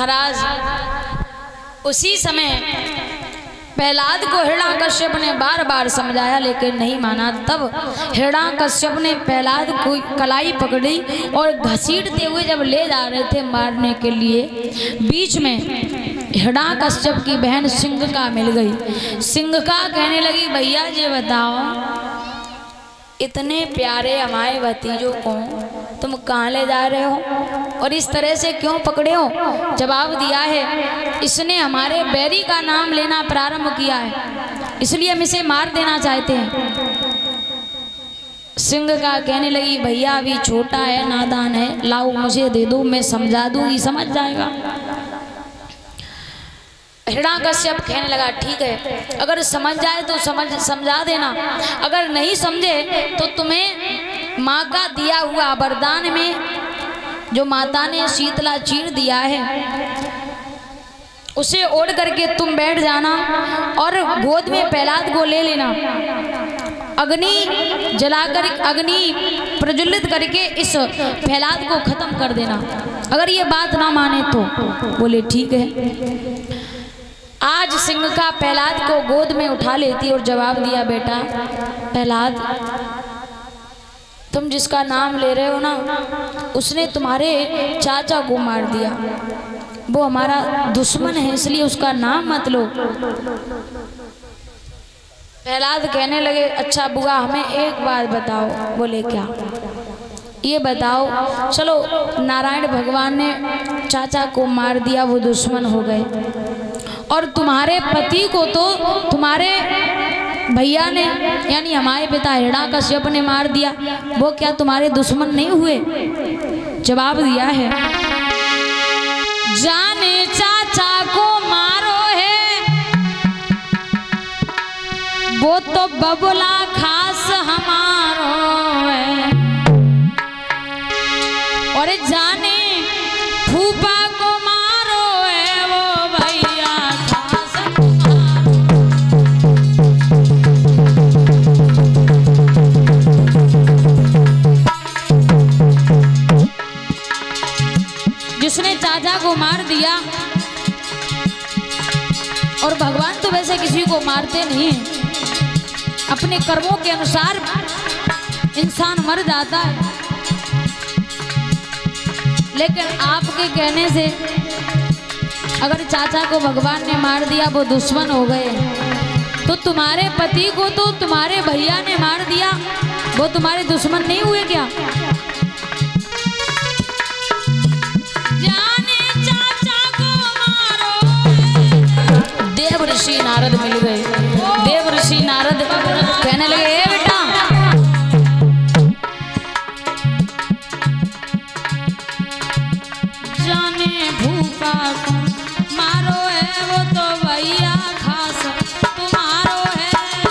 महाराज उसी समय प्रहलाद को हिरण्यकश्यप ने बार बार समझाया लेकिन नहीं माना। तब हिरण्यकश्यप ने प्रहलाद को कलाई पकड़ी और घसीटते हुए जब ले जा रहे थे मारने के लिए, बीच में हिरण्यकश्यप की बहन सिंघका मिल गई। सिंघका कहने लगी भैया जी बताओ, इतने प्यारे हमारे भतीजों को तुम कहाँ ले जा रहे हो और इस तरह से क्यों पकड़े हो? जवाब दिया है इसने हमारे बैरी का नाम लेना प्रारंभ किया है, इसलिए हम इसे मार देना चाहते हैं। सिंघका कहने लगी भैया अभी छोटा है, नादान है, लाओ मुझे दे दो, मैं समझा दूंगी, समझ जाएगा। हिरण्यकश्यप कहने लगा ठीक है, अगर समझ जाए तो समझा देना, अगर नहीं समझे तो तुम्हें माँ का दिया हुआ वरदान में जो माता ने शीतला चीर दिया है उसे ओढ़ करके तुम बैठ जाना और गोद में प्रहलाद को ले लेना, अग्नि जलाकर अग्नि प्रज्वलित करके इस प्रहलाद को खत्म कर देना। अगर ये बात ना माने तो बोले ठीक है। आज सिंघका प्रहलाद को गोद में उठा लेती और जवाब दिया बेटा प्रहलाद, तुम जिसका नाम ले रहे हो ना उसने तुम्हारे चाचा को मार दिया, वो हमारा दुश्मन है, इसलिए उसका नाम मत लो। प्रहलाद कहने लगे अच्छा बुआ हमें एक बात बताओ। बोले क्या? ये बताओ चलो नारायण भगवान ने चाचा को मार दिया, वो दुश्मन हो गए, और तुम्हारे पति को तो तुम्हारे भैया ने यानी हमारे पिता हिरण्यकश्यप ने मार दिया, वो क्या तुम्हारे दुश्मन नहीं हुए? जवाब दिया है जाने चाचा को मारो है वो तो बबुला खास हमारो है, और जाने फूफा को मारो है वो भैया खास जिसने चाचा को मार दिया। और भगवान तो वैसे किसी को मारते नहीं है, अपने कर्मों के अनुसार इंसान मर जाता है, लेकिन आपके कहने से अगर चाचा को भगवान ने मार दिया, वो दुश्मन हो गए, तो तुम्हारे पति को तो तुम्हारे भैया ने मार दिया, वो तुम्हारे दुश्मन नहीं हुए क्या? जाने चाचा को मारो। देव ऋषि नारद मिल गए। देव ऋषि नारद कहने लगे ए बेटा, जाने भूपा को मारो है वो तो भैया खास तुम्हारो है।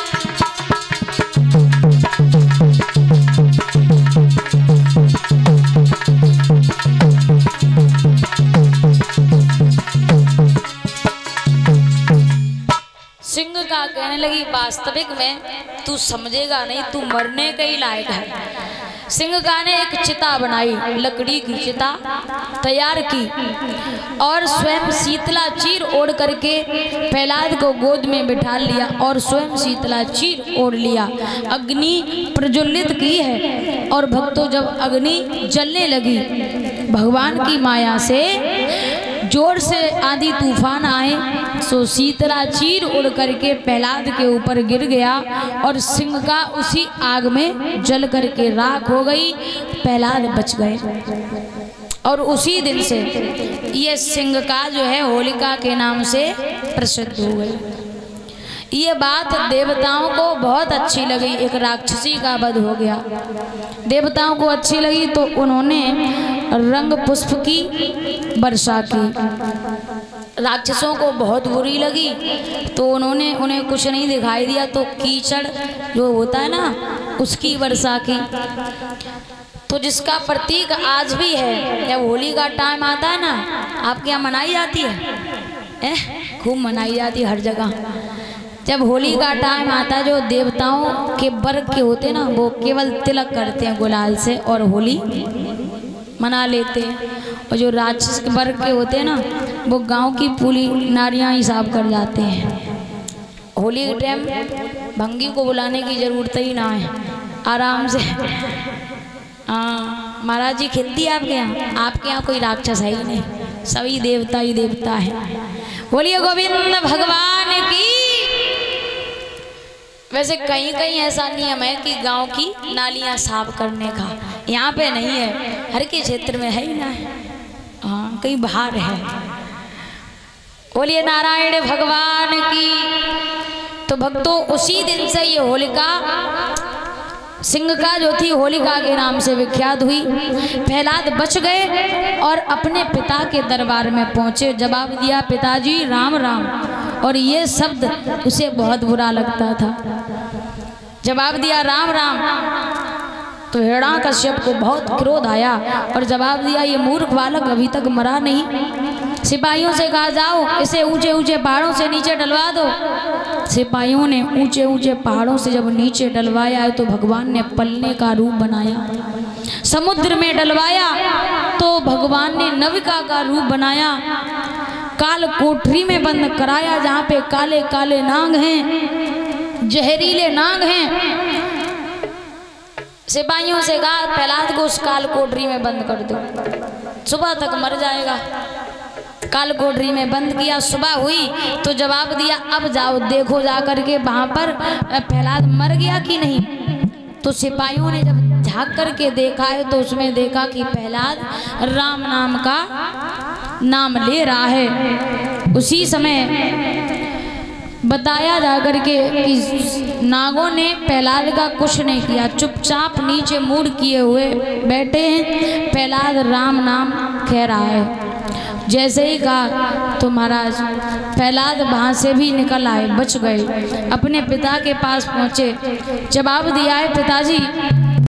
सिंघका कहने लगी वास्तविक में तू समझेगा नहीं, तू मरने के ही लायक है। सिंघका ने एक चिता बनाई, लकड़ी की चिता तैयार की और स्वयं शीतला चीर ओढ़ करके प्रहलाद को गोद में बिठा लिया और स्वयं शीतला चीर ओढ़ लिया। अग्नि प्रज्वलित की है और भक्तों जब अग्नि जलने लगी, भगवान की माया से जोर से आंधी तूफान आए, सो शीतला चीर उड़ करके प्रहलाद के ऊपर गिर गया और सिंघका उसी आग में जल करके राख हो गई। प्रहलाद बच गए और उसी दिन से ये सिंघका जो है होलिका के नाम से प्रसिद्ध हो गई। ये बात देवताओं को बहुत अच्छी लगी। एक राक्षसी का वध हो गया, देवताओं को अच्छी लगी तो उन्होंने रंग पुष्प की वर्षा की। राक्षसों को बहुत बुरी लगी तो उन्हें कुछ नहीं दिखाई दिया तो कीचड़ जो होता है ना उसकी वर्षा की। तो जिसका प्रतीक आज भी है, जब होली का टाइम आता है ना, आपके यहाँ मनाई जाती है, खूब मनाई जाती है हर जगह। जब होली का टाइम आता है, जो देवताओं के वर्ग के होते हैं ना, वो केवल तिलक करते हैं गुलाल से और होली मना लेते हैं। और जो राक्षस वर्ग के होते हैं ना, वो गांव की पूरी नारियां ही साफ कर जाते हैं। होली के टाइम भंगी को बुलाने की जरूरत ही ना है, आराम से। हाँ महाराज जी खेती आपके यहाँ, आपके यहाँ कोई राक्षस है ही नहीं, सभी देवता ही देवता है। बोलिए गोविंद भगवान की। वैसे कहीं कहीं ऐसा नियम है कि गांव की नालियां साफ करने का, यहाँ पे नहीं है, हर के क्षेत्र में है ही ना है, हाँ कहीं बाहर है। बोलिए नारायण भगवान की। तो भक्तों उसी दिन से ये होलिका सिंहका जो थी होलिका के नाम से विख्यात हुई। प्रहलाद बच गए और अपने पिता के दरबार में पहुंचे, जवाब दिया पिताजी राम राम, और ये शब्द उसे बहुत बुरा लगता था। जवाब दिया राम राम, तो हिरण्यकश्यप को बहुत क्रोध आया और जवाब दिया ये मूर्ख बालक अभी तक मरा नहीं। सिपाहियों से कहा जाओ इसे ऊंचे ऊंचे पहाड़ों से नीचे डलवा दो। सिपाहियों ने ऊंचे ऊंचे पहाड़ों से जब नीचे डलवाया तो भगवान ने पलने का रूप बनाया। समुद्र में डलवाया तो भगवान ने नविका का रूप बनाया। काल कोठरी में बंद कराया जहाँ पे काले काले नाग हैं, जहरीले नाग हैं। सिपाहियों से कहा प्रहलाद को उस काल कोठरी में बंद कर दो, सुबह तक मर जाएगा। काल कोठरी में बंद किया, सुबह हुई तो जवाब दिया अब जाओ देखो जा करके वहां पर प्रहलाद मर गया कि नहीं। तो सिपाहियों ने जब झांक करके देखा है तो उसमें देखा कि प्रहलाद राम नाम का नाम ले रहा है। उसी समय बताया जा करके कि नागों ने प्रहलाद का कुछ नहीं किया, चुपचाप नीचे मुड़ किए हुए बैठे हैं। प्रहलाद राम नाम कह रहा है। जैसे ही कहा तो महाराज प्रहलाद वहाँ से भी निकल आए, बच गए, अपने पिता के पास पहुँचे। जवाब दिया है पिताजी